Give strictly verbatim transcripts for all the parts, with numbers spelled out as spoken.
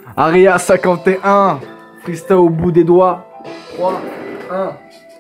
Aria cinquante et un, freestyle au bout des doigts. trois, un.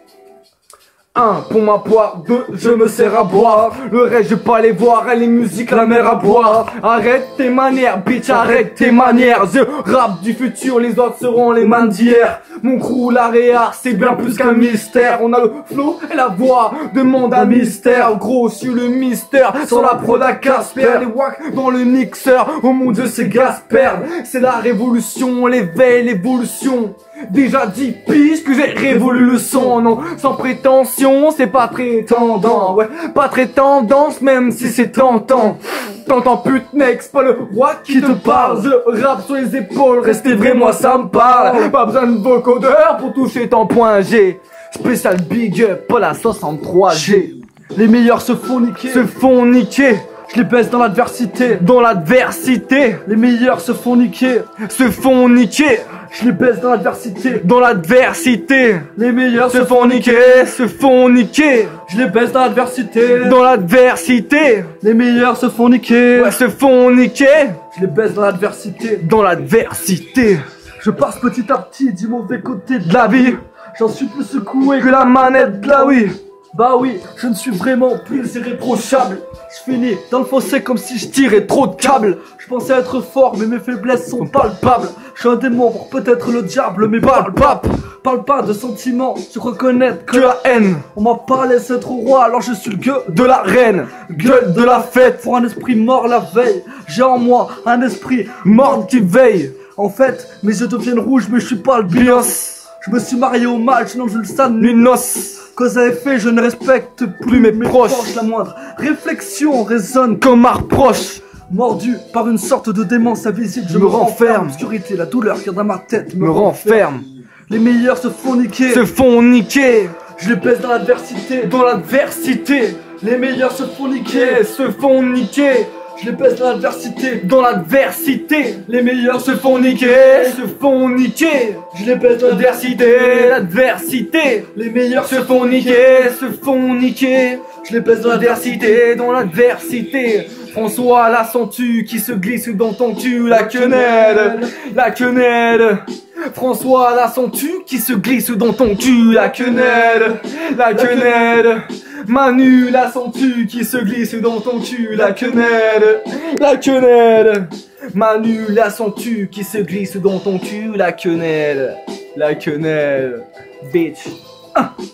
un pour ma poire, deux je me sers à boire. Le reste je vais pas les voir, les musiques la mer à boire. Arrête tes manières, bitch, arrête tes manières. Je rappe du futur, les autres seront les mains d'hier. Mon crew, l'Aria, c'est bien plus qu'un mystère. On a le flow et la voix, demande un mystère. Gros sur le mystère, sur la prod à Casper. Les wack dans le mixeur, oh mon dieu c'est Gasper. C'est la révolution, l'éveil, l'évolution. Déjà dix piges que j'ai révolu le son, non, sans prétention, c'est pas très tendance, ouais, pas très tendance, même si c'est tentant. T'entends pute mec, c'est pas le roi qui te parle, je rappe sur les épaules, restez vrai, moi ça me parle. Pas besoin de vocodeur pour toucher ton point G. Spécial big up, pas la soixante-trois G. Les meilleurs se font niquer, se font niquer. Je les baisse dans l'adversité, dans l'adversité. Les meilleurs se font niquer, se font niquer. Je les baisse dans l'adversité, dans l'adversité. Les meilleurs se font niquer, se font niquer. Je les baisse dans l'adversité, dans l'adversité. Les meilleurs se font niquer, ouais, se font niquer. Je les baisse dans l'adversité, dans l'adversité. Je passe petit à petit du mauvais côté de la vie. J'en suis plus secoué que la manette de la Wii. Bah oui, je ne suis vraiment plus irréprochable. Je finis dans le fossé comme si je tirais trop de câbles. Je pensais être fort mais mes faiblesses sont palpables. Je suis un démon pour peut-être le diable mais parle pas. Parle pas de sentiments, je reconnais que la haine. On m'a pas laissé être roi alors je suis le gueux de la reine. Gueule de la fête. Pour un esprit mort la veille, j'ai en moi un esprit mort qui veille. En fait, mes yeux deviennent rouges mais je suis pas le bios. Je me suis marié au mal, sinon je le sane nuit noce. Cause à effet, je ne respecte plus, plus mes, mes proches. proches. La moindre réflexion résonne comme un reproche. Mordu par une sorte de démence invisible, je, je me renferme. L'obscurité, la douleur qui est dans ma tête me, me renferme. Les meilleurs se font niquer, se font niquer. Je les baisse dans l'adversité, dans l'adversité. Les meilleurs se font niquer, se font niquer. Je les baisse dans l'adversité, dans l'adversité. Les meilleurs se font niquer, se font niquer. Je les baisse dans l'adversité, l'adversité. Les meilleurs se font niquer, se font niquer. Je les baisse dans l'adversité, dans l'adversité. François la sens-tu qui se glisse dans ton cul, la quenelle, la quenelle. François la sens-tu qui se glisse dans ton cul, la quenelle, la quenelle. Manu la sens-tu qui se glisse dans ton cul, la quenelle, la quenelle. Manu la sens-tu qui se glisse dans ton cul, la quenelle, la quenelle. Bitch. Ah.